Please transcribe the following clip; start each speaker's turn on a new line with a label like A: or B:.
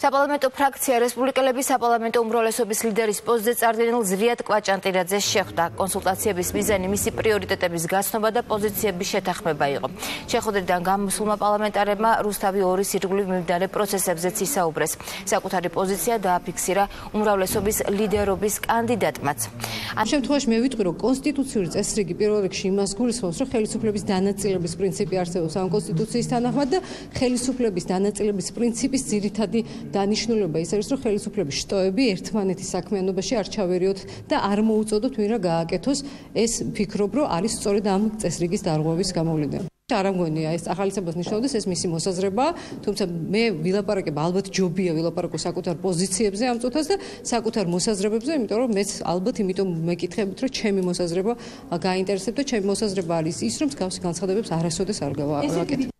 A: საპარლამენტო ფრაქცია რესპუბლიკელების საპარლამენტო უმრავლესობის ლიდერის პოსტზე წარდგენილ ზვიად კვაჭანტირაძეს შეხვდა. კონსულტაციების მიზანი მისი პრიორიტეტების გაცნობა და პოზიციების შეთანხმება იყო. შეხვედრიდან გამოსულმა პარლამენტარებმა რუსთავი 2 ირგვლივ მიმდინარე პროცესებზეც ისაუბრეს. საკუთარი პოზიცია დააფიქსირა უმრავლესობის ლიდერობის კანდიდატმაც.
B: ამ შემთხვევაში მე ვიტყვი, რომ კონსტიტუციური წესრიგი პირველ რიგში იმას გულისხმობს, რომ ხელისუფლების დანაწილების პრინციპი არსებობს ამ კონსტიტუციის თანახმად და ხელისუფლების დანაწილების პრინციპის ძირითადი დანიშნულება ის არის, რომ ხელისუფლების შტოები ერთმანეთის საქმიანობაში არ ჩავერიოთ და არ მოუწოდოთ ვინ რა გააკეთოს. ეს ვფიქრობ, რომ არის სწორედ ამ წესრიგის დარღვევის გამოვლენა. არ ამგონია ეს ახალისებას ნიშნავდეს, ეს მისი მოსაზრებაა, თუმცა მე ვილაპარაკებ, ალბათ ჯობია ვილაპარაკო საკუთარ პოზიციებზე ამ წუთას და საკუთარ მოსაზრებებზე, იმიტომ რომ მეც ალბათ იმიტომ მეკითხებით, რომ ჩემი მოსაზრება გაინტერესებდა და ჩემი მოსაზრება არის ის, რომ მსგავსი განცხადებებს არასოდეს არ გავაკეთებ.